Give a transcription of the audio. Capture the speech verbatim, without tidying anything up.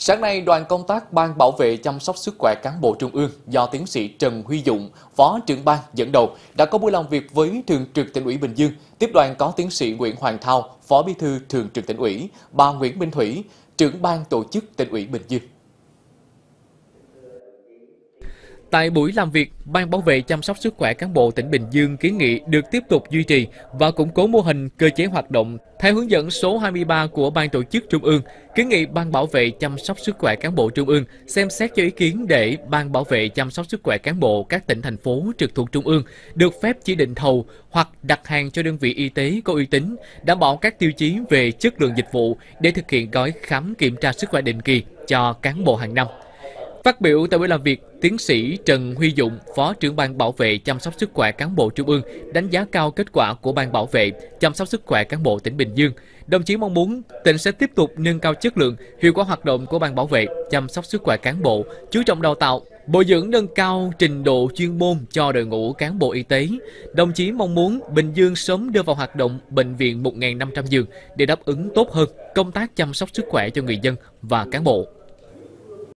Sáng nay, đoàn công tác Ban bảo vệ chăm sóc sức khỏe cán bộ Trung ương do tiến sĩ Trần Huy Dụng, Phó trưởng ban dẫn đầu đã có buổi làm việc với Thường trực Tỉnh ủy Bình Dương. Tiếp đoàn có tiến sĩ Nguyễn Hoàng Thao, Phó Bí thư Thường trực Tỉnh ủy, bà Nguyễn Minh Thủy, trưởng ban tổ chức Tỉnh ủy Bình Dương. Tại buổi làm việc, Ban bảo vệ chăm sóc sức khỏe cán bộ tỉnh Bình Dương kiến nghị được tiếp tục duy trì và củng cố mô hình cơ chế hoạt động theo hướng dẫn số hai mươi ba của Ban tổ chức Trung ương, kiến nghị Ban bảo vệ chăm sóc sức khỏe cán bộ Trung ương xem xét cho ý kiến để Ban bảo vệ chăm sóc sức khỏe cán bộ các tỉnh thành phố trực thuộc Trung ương được phép chỉ định thầu hoặc đặt hàng cho đơn vị y tế có uy tín, đảm bảo các tiêu chí về chất lượng dịch vụ để thực hiện gói khám kiểm tra sức khỏe định kỳ cho cán bộ hàng năm. Phát biểu tại buổi làm việc, tiến sĩ Trần Huy Dụng, Phó trưởng ban bảo vệ chăm sóc sức khỏe cán bộ Trung ương đánh giá cao kết quả của Ban bảo vệ chăm sóc sức khỏe cán bộ tỉnh Bình Dương. Đồng chí mong muốn tỉnh sẽ tiếp tục nâng cao chất lượng, hiệu quả hoạt động của Ban bảo vệ chăm sóc sức khỏe cán bộ, chú trọng đào tạo, bồi dưỡng nâng cao trình độ chuyên môn cho đội ngũ cán bộ y tế. Đồng chí mong muốn Bình Dương sớm đưa vào hoạt động bệnh viện một nghìn năm trăm giường để đáp ứng tốt hơn công tác chăm sóc sức khỏe cho người dân và cán bộ.